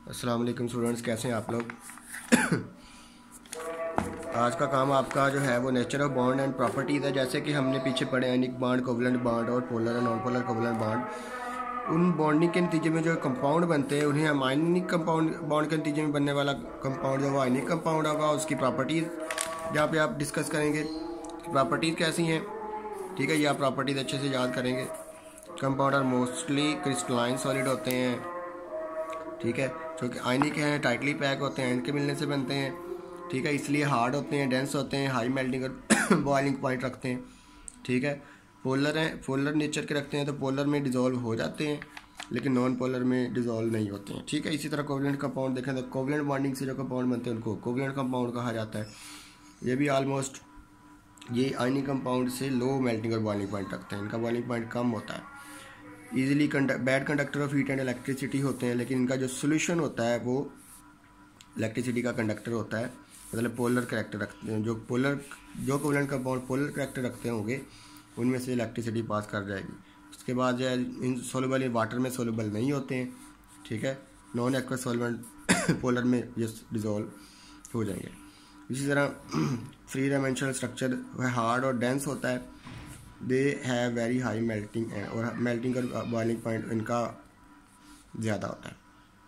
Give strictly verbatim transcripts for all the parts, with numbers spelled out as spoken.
अस्सलाम वालेकुम स्टूडेंट्स, कैसे हैं आप लोग। आज का काम आपका जो है वो nature of bond and properties है। जैसे कि हमने पीछे पढ़े आयनिक बॉन्ड, कोवलेंट बॉन्ड और polar and non polar covalent bond. उन बॉन्डिंग के नतीजे में जो कंपाउंड बनते हैं उन्हें हम आयनिक कंपाउंड, बॉन्ड के नतीजे में बनने वाला कंपाउंड जो वो आयनिक कंपाउंड होगा। उसकी प्रॉपर्टीज़ जहाँ पे आप डिस्कस करेंगे, प्रॉपर्टीज़ कैसी हैं, ठीक है। ये आप प्रॉपर्टीज़ अच्छे से याद करेंगे। Compound are mostly crystalline solid होते हैं, ठीक है, जो कि आयनिक हैं, टाइटली पैक होते हैं, इनके मिलने से बनते हैं, ठीक है। इसलिए हार्ड होते हैं, डेंस होते हैं, हाई मेल्टिंग और बॉइलिंग पॉइंट रखते हैं, ठीक है। पोलर हैं, पोलर नेचर के रखते हैं तो पोलर में डिज़ोल्व हो जाते हैं, लेकिन नॉन पोलर में डिज़ोल्व नहीं होते हैं, ठीक है। इसी तरह कोवलेंट कंपाउंड देखें तो कोवलेंट बॉन्डिंग से जो कंपाउंड बनते हैं उनको कोवलेंट कंपाउंड कहा जाता है। ये भी ऑलमोस्ट ये आयनिक कंपाउंड से लो मेल्टिंग और बॉइलिंग पॉइंट रखते हैं, इनका बॉइलिंग पॉइंट कम होता है। Easily bad conductor of heat and electricity होते हैं, लेकिन इनका जो सोल्यूशन होता है वो इलेक्ट्रिसिटी का कंडक्टर होता है, मतलब पोलर करेक्टर रखते हैं। जो पोलर जो कोवलेंट कंपाउंड पोलर करेक्टर रखते होंगे उनमें से इलेक्ट्रिसिटी पास कर जाएगी। उसके बाद जो है इन सोलुबल, इन वाटर में सोलुबल नहीं होते हैं, ठीक है। नॉन एक्वस सॉल्वेंट पोलर में ये डिज़ोल्व हो जाएंगे। इसी तरह थ्री डायमेंशनल स्ट्रक्चर वह हार्ड और डेंस होता है। They have very high melting और मेल्टिंग और बॉइलिंग पॉइंट इनका ज़्यादा होता है,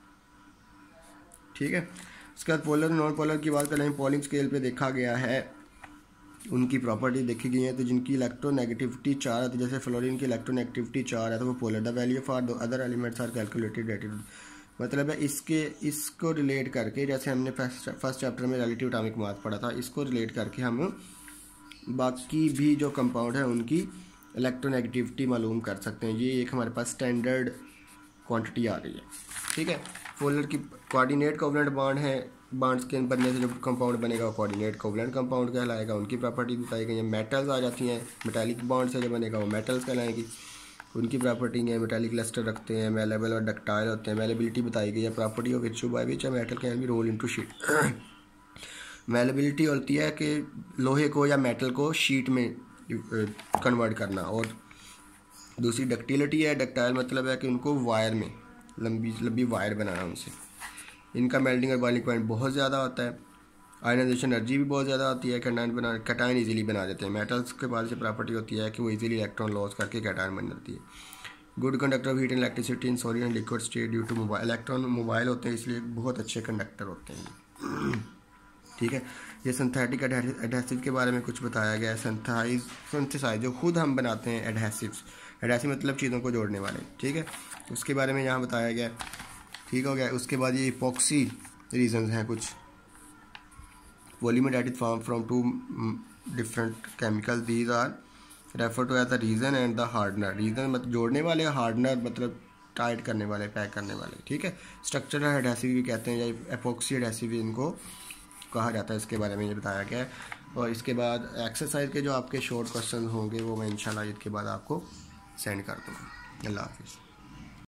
ठीक है। उसके बाद पोलर नॉन पोलर की बात करें, पॉलिंग स्केल पे देखा गया है, उनकी प्रॉपर्टी देखी गई है। तो जिनकी इलेक्ट्रोनेगेटिविटी चार है, तो जैसे फ्लोरीन की इलेक्ट्रोनेगेटिविटी चार है तो वो polar. The value for the other elements are calculated attitude, मतलब है इसके इसको रिलेट करके, जैसे हमने फर्स्ट फर्स्ट चैप्टर में रिलेटिव एटॉमिक मास पढ़ा था, इसको रिलेट करके हम बाकी भी जो कंपाउंड है उनकी इलेक्ट्रोनेगेटिविटी मालूम कर सकते हैं। ये एक हमारे पास स्टैंडर्ड क्वांटिटी आ रही है, ठीक है। पोलर की कोऑर्डिनेट कोवलेंट बॉन्ड है, बॉन्ड्स के बनने से जो कंपाउंड बनेगा वो कोऑर्डिनेट कोवलेंट कंपाउंड कहलाएगा, उनकी प्रॉपर्टी बताई गई है। मेटल्स आ जाती हैं, मेटालिक बॉन्ड से जो बनेगा वो मेटल्स कहलाएगी, उनकी प्रॉपर्टी है। मेटालिक क्लस्टर रखते हैं, मेलेबल और डक्टाइल होते हैं। मेलेबिलिटी बताई गई है, property of which by which metal can be roll into sheet. Malleability होती है कि लोहे को या मेटल को शीट में कन्वर्ट करना, और दूसरी डक्टिलिटी है। डक्टाइल मतलब है कि उनको वायर में लंबी लंबी वायर बनाना उनसे। इनका मेल्टिंग और बॉइलिंग पॉइंट बहुत ज़्यादा होता है। आयनाइजेशन एनर्जी भी बहुत ज़्यादा होती है। कैटायन बना कैटायन इजीली बना देते हैं। मेटल्स के पास से प्रॉपर्टी होती है कि वो इजीली इलेक्ट्रॉन लॉस करके कैटायन बन जाती है। Good conductor of heat and electricity in solid and liquid state due to mobile. Electron mobile होते हैं, इसलिए बहुत अच्छे कंडक्टर होते हैं, ठीक है। ये सिंथेटिक एडहेसिव के बारे में कुछ बताया गया है। सिंथेसाइज सिंथेसाइज जो खुद हम बनाते हैं एडहेसिव्स, एडहेसिव मतलब चीज़ों को जोड़ने वाले, ठीक है, उसके बारे में यहाँ बताया गया, ठीक हो गया। उसके बाद ये इपॉक्सी रीजंस हैं कुछ। पॉलीमेटाइट form from two different chemical, these are refer to as the resin and the hardener. Resin मतलब जोड़ने वाले, हार्डनर मतलब टाइट करने वाले, पैक करने वाले, ठीक है। स्ट्रक्चरल एडहेसिव भी कहते हैं या एपॉक्सी एडहेसिव इनको कहा जाता है, इसके बारे में ये बताया गया है। और इसके बाद एक्सरसाइज के जो आपके शॉर्ट क्वेश्चन होंगे वो मैं इंशाल्लाह इसके बाद आपको सेंड कर दूँगा। अल्लाह हाफिज़।